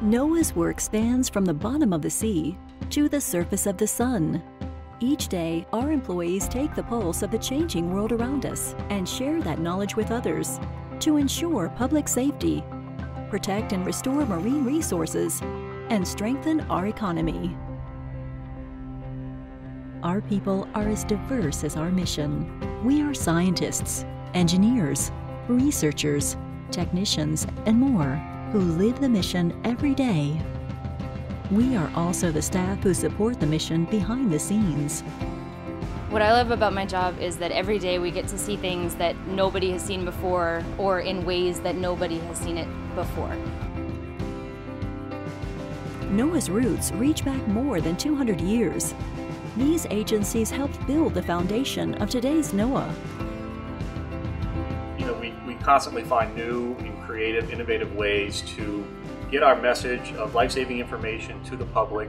NOAA's work spans from the bottom of the sea to the surface of the sun. Each day, our employees take the pulse of the changing world around us and share that knowledge with others to ensure public safety, protect and restore marine resources, and strengthen our economy. Our people are as diverse as our mission. We are scientists, engineers, researchers, technicians, and more who live the mission every day. We are also the staff who support the mission behind the scenes. What I love about my job is that every day we get to see things that nobody has seen before, or in ways that nobody has seen it before. NOAA's roots reach back more than 200 years. These agencies helped build the foundation of today's NOAA. We constantly find new and creative, innovative ways to get our message of life-saving information to the public.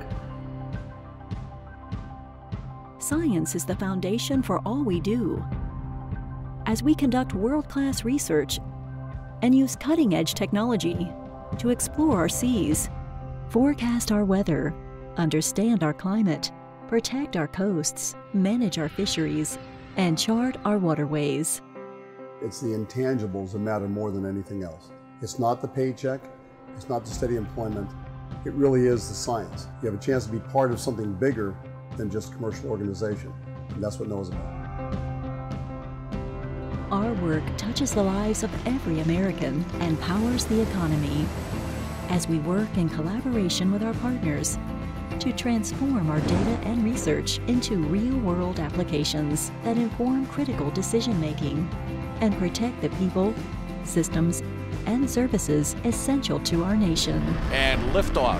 Science is the foundation for all we do. As we conduct world-class research and use cutting-edge technology to explore our seas, forecast our weather, understand our climate, protect our coasts, manage our fisheries, and chart our waterways. It's the intangibles that matter more than anything else. It's not the paycheck, it's not the steady employment, it really is the science. You have a chance to be part of something bigger than just a commercial organization, and that's what NOAA's about. Our work touches the lives of every American and powers the economy as we work in collaboration with our partners to transform our data and research into real-world applications that inform critical decision-making and protect the people, systems, and services essential to our nation. And liftoff.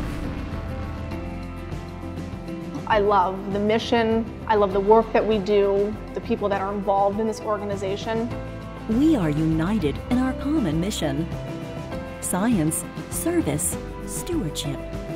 I love the mission, I love the work that we do, the people that are involved in this organization. We are united in our common mission: science, service, stewardship.